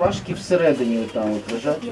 Шпажки всередині там лежать.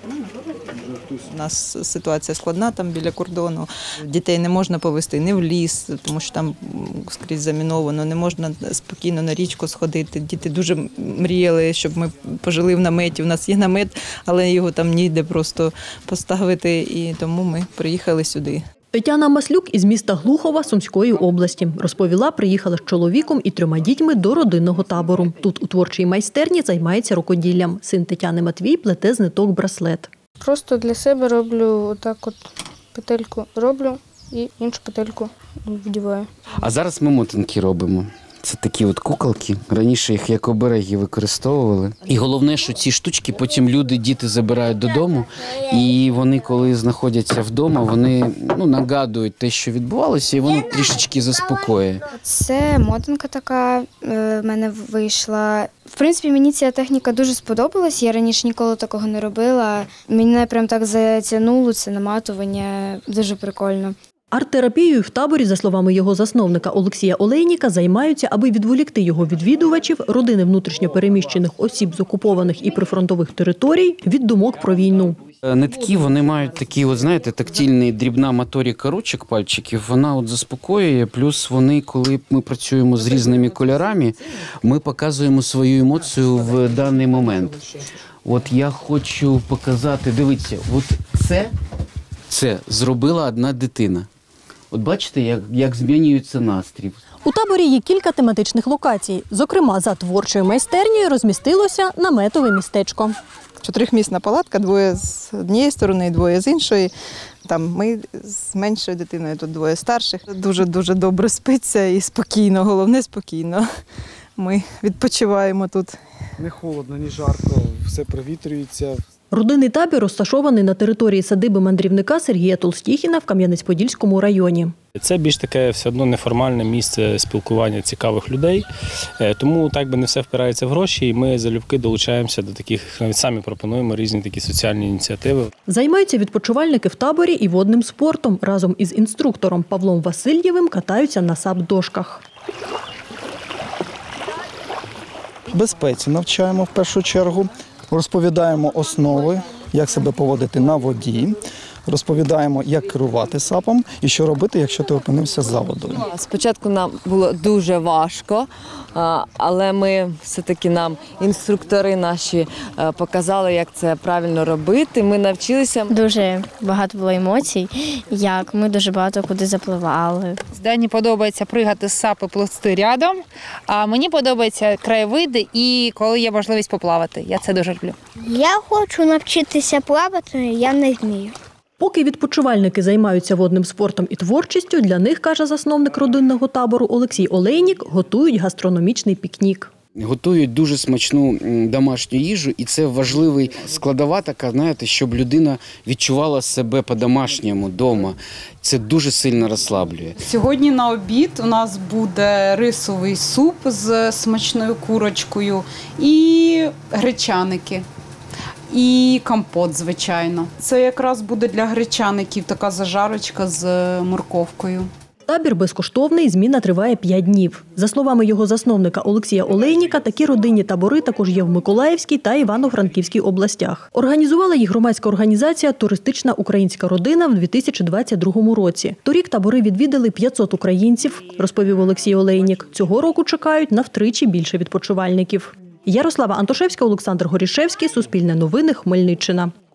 У нас ситуація складна там біля кордону. Дітей не можна повезти ні в ліс, тому що там скрізь заміновано, не можна спокійно на річку сходити. Діти дуже мріяли, щоб ми пожили в наметі. У нас є намет, але його там ніде просто поставити, і тому ми приїхали сюди. Тетяна Маслюк із міста Глухова Сумської області. Розповіла, приїхала з чоловіком і 3 дітьми до родинного табору. Тут у творчій майстерні займається рукоділлям. Син Тетяни Матвій плете з ниток браслет. Просто для себе роблю отак от петельку роблю і іншу петельку вдіваю. А зараз ми мотанки робимо. Це такі от куколки. Раніше їх як обереги використовували. І головне, що ці штучки потім діти забирають додому. І вони, коли знаходяться вдома, вони нагадують те, що відбувалося, і воно трішечки заспокоює. Це мотанка така в мене вийшла. В принципі, мені ця техніка дуже сподобалась. Я раніше ніколи такого не робила. Мене прям так затягнуло, це наматування. Дуже прикольно. Арт-терапією в таборі, за словами його засновника Олексія Олейніка, займаються, аби відволікти його відвідувачів, родини внутрішньо переміщених осіб з окупованих і прифронтових територій, від думок про війну. Нитки, вони мають такі, знаєте, тактильний, дрібна моторика ручок, пальчиків, вона заспокоює, плюс вони, коли ми працюємо з різними кольорами, ми показуємо свою емоцію в даний момент. От я хочу показати, дивіться, от це зробила одна дитина. От бачите, як змінюється настрій. У таборі є кілька тематичних локацій. Зокрема, за творчою майстернею розмістилося наметове містечко. 4-місна палатка, 2 з однієї сторони, 2 з іншої. Там ми з меншою дитиною, тут 2 старших. Дуже-дуже добре спиться і спокійно, головне спокійно. Ми відпочиваємо тут. Не холодно, ні жарко, все провітрюється. Родинний табір розташований на території садиби мандрівника Сергія Толстіхіна в Кам'янець-Подільському районі. Це більш таке все одно неформальне місце спілкування цікавих людей, тому так би не все впирається в гроші, і ми залюбки долучаємося до таких, навіть самі пропонуємо різні такі соціальні ініціативи. Займаються відпочивальники в таборі і водним спортом. Разом із інструктором Павлом Васильєвим катаються на сап-дошках. Безпеці навчаємо в першу чергу, розповідаємо основи, як себе поводити на воді, розповідаємо, як керувати сапом і що робити, якщо ти опинився за водою. Спочатку нам було дуже важко, але нам інструктори наші показали, як це правильно робити. Ми навчилися. Дуже багато було емоцій, як ми дуже багато куди запливали. Дані подобається пригати з сапи, плисти рядом, а мені подобаються краєвиди і коли є можливість поплавати. Я це дуже люблю. Я хочу навчитися плавати, я не вмію. Поки відпочивальники займаються водним спортом і творчістю, для них, каже засновник родинного табору Олексій Олейнік, готують гастрономічний пікнік. Готують дуже смачну домашню їжу, і це важлива складова така, знаєте, щоб людина відчувала себе по-домашньому вдома. Це дуже сильно розслаблює. Сьогодні на обід у нас буде рисовий суп з смачною курочкою і гречаники. І компот, звичайно. Це якраз буде для гречаників така зажарочка з морковкою. Табір безкоштовний, зміна триває 5 днів. За словами його засновника Олексія Олейніка, такі родинні табори також є в Миколаївській та Івано-Франківській областях. Організувала їх громадська організація «Туристична українська родина» в 2022 році. Торік табори відвідали 500 українців, розповів Олексій Олейнік. Цього року чекають на втричі більше відпочивальників. Ярослава Антошевська, Олександр Горішевський, Суспільне новини, Хмельниччина.